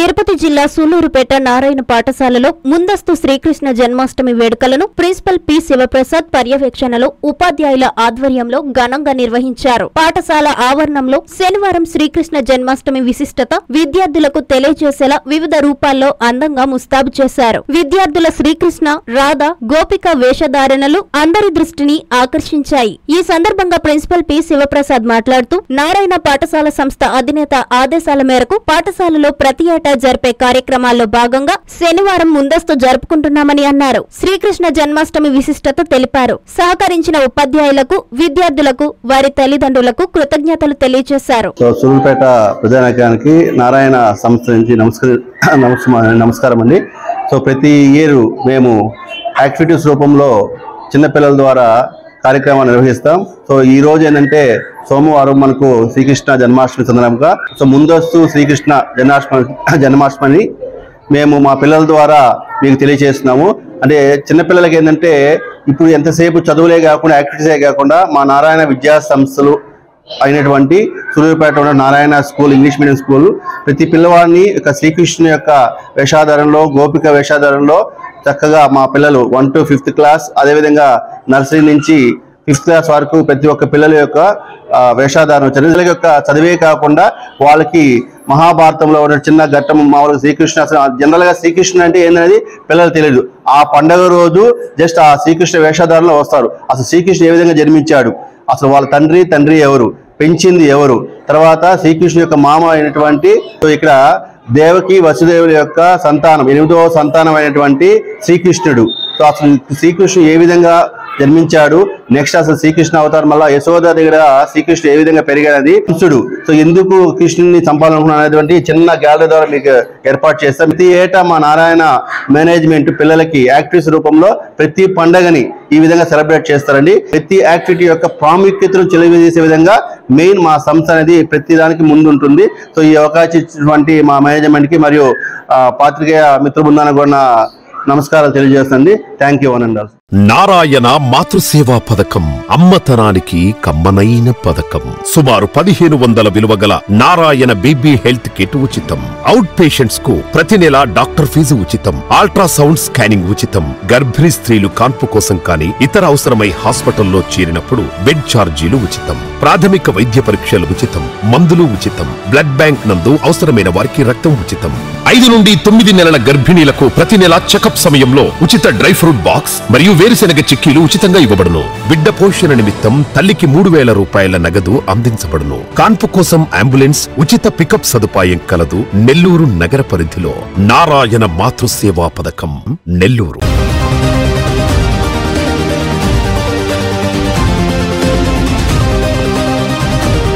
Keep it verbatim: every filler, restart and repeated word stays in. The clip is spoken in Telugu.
తిరుపతి జిల్లా సూళ్లూరుపేట నారాయణ పాఠశాలలో ముందస్తు శ్రీకృష్ణ జన్మాష్టమి వేడుకలను ప్రిన్సిపల్ పి శివప్రసాద్ పర్యవేక్షణలో ఉపాధ్యాయుల ఆధ్వర్యంలో ఘనంగా నిర్వహించారు. పాఠశాల ఆవరణంలో శనివారం శ్రీకృష్ణ జన్మాష్టమి విశిష్టత విద్యార్థులకు తెలియజేసేలా వివిధ రూపాల్లో అందంగా ముస్తాబు చేశారు. విద్యార్థుల శ్రీకృష్ణ, రాధ, గోపిక వేషధారణలు అందరి దృష్టిని ఆకర్షించాయి. ఈ సందర్భంగా ప్రిన్సిపల్ పి శివప్రసాద్ మాట్లాడుతూ నారాయణ పాఠశాల సంస్థ అధినేత ఆదేశాల మేరకు పాఠశాలలో ప్రతి ఏటా జరిపే కార్యక్రమాల్లో భాగంగా శనివారం ముందస్తు జరుపుకుంటున్నామని అన్నారు. శ్రీకృష్ణ జన్మాష్టమి విశిష్టత తెలిపారు. సహకరించిన ఉపాధ్యాయులకు, విద్యార్థులకు, వారి తల్లిదండ్రులకు కృతజ్ఞతలు తెలియజేశారు. సూళ్లూరుపేట ప్రజానాయకానికి నారాయణ సంస్థ నుంచి నమస్కారం నమస్కారం అండి. సో ప్రతి ఇయర్ మేము యాక్టివిటీస్ రూపంలో చిన్నపిల్లల ద్వారా కార్యక్రమాలు నిర్వహిస్తాం. సో ఈ రోజు ఏంటంటే సోమవారం మనకు శ్రీకృష్ణ జన్మాష్టమి సందర్భంగా సో ముందస్తు శ్రీకృష్ణ జన్మాష్టమి జన్మాష్టమిని మేము మా పిల్లల ద్వారా మీకు తెలియజేస్తున్నాము. అంటే చిన్నపిల్లలకి ఏంటంటే ఇప్పుడు ఎంతసేపు చదువులే కాకుండా యాక్టివిటీసే కాకుండా మా నారాయణ విద్యా సంస్థలు అయినటువంటి సూళ్లూరుపేట ఉన్న Narayana school, English medium school ప్రతి పిల్లవాడిని యొక్క శ్రీకృష్ణుని యొక్క వేషాధారంలో, గోపిక వేషాధారంలో చక్కగా మా పిల్లలు వన్ టు ఫిఫ్త్ క్లాస్, అదేవిధంగా నర్సరీ నుంచి ఫిఫ్త్ క్లాస్ వరకు ప్రతి ఒక్క పిల్లల యొక్క వేషాధారణ చరిత్ర యొక్క చదివే కాకుండా వాళ్ళకి మహాభారతంలో ఉన్న చిన్న ఘట్టం మామూలుగా శ్రీకృష్ణ జనరల్ గా శ్రీకృష్ణుడు అంటే ఏంటనేది పిల్లలు తెలియదు. ఆ పండగ రోజు జస్ట్ ఆ శ్రీకృష్ణ వేషధారణలో వస్తారు. అసలు శ్రీకృష్ణుడు ఏ విధంగా జన్మించాడు, అసలు వాళ్ళ తండ్రి తండ్రి ఎవరు, పెంచింది ఎవరు, తర్వాత శ్రీకృష్ణుడు యొక్క మామ అయినటువంటి ఇక్కడ దేవకి వసుదేవుల యొక్క సంతానం, ఎనిమిదవ సంతానం అయినటువంటి శ్రీకృష్ణుడు. సో అసలు శ్రీకృష్ణుడు ఏ విధంగా జన్మించాడు, నెక్స్ట్ అసలు శ్రీకృష్ణ అవతారం వల్ల యశోద దగ్గర శ్రీకృష్ణుడు ఏ విధంగా పెరిగాడది కృష్ణుడు. సో ఎందుకు కృష్ణుడిని చంపాలనుకున్నాడు అనేటువంటి చిన్న గ్యాలరీ ద్వారా మీకు ఏర్పాటు చేస్తాం. ప్రతి ఏటా మా నారాయణ మేనేజ్మెంట్ పిల్లలకి యాక్టివిటీస్ రూపంలో ప్రతి పండగని ఈ విధంగా సెలబ్రేట్ చేస్తారండి. ప్రతి యాక్టివిటీ యొక్క ప్రాముఖ్యతను తెలియజేసే విధంగా మెయిన్ మా సంస్థ అనేది ప్రతి దానికి ముందు ఉంటుంది. సో ఈ అవకాశం ఇచ్చినటువంటి మా మేనేజ్మెంట్ కి మరియు పాత్రికేయ మిత్ర బృందానికి కూడా నమస్కారాలు తెలియజేస్తుంది. Thank you one and all. Narayana మాతృసేవా పథకం అమ్మతనానికి కమ్మనైన పథకం. సుమారు పదిహేను వందల విలువ గల నారాయణ బీబీ హెల్త్ కిట్ ఉచితం. అవుట్ పేషెంట్స్ కు ప్రతి నెల డాక్టర్ ఫీజు ఉచితం. అల్ట్రాసౌండ్ స్కానింగ్ ఉచితం. గర్భిణీ స్త్రీలు కాన్పు కోసం కానీ ఇతర అవసరమై హాస్పిటల్లో చేరినప్పుడు బెడ్ ఛార్జీలు ఉచితం. ప్రాథమిక వైద్య పరీక్షలు ఉచితం. మందులు ఉచితం. బ్లడ్ బ్యాంక్ నందు అవసరమైన వారికి రక్తం ఉచితం. ఐదు నుండి తొమ్మిది నెలల గర్భిణీలకు ప్రతి నెల చెకప్ సమయంలో ఉచిత డ్రై ఫ్రూట్ బాక్స్ మరియు వేరుశెనగ చిక్కీలు ఉచితంగా ఇవ్వబడును. బిడ్డ పోషణ నిమిత్తం తల్లికి మూడు వేల రూపాయల నగదు అందించబడును. కాన్పు కోసం అంబులెన్స్ ఉచిత పికప్ సదుపాయం కలదు. నెల్లూరు నగర పరిధిలో నారాయణ మాతృసేవా పథకం, నెల్లూరు.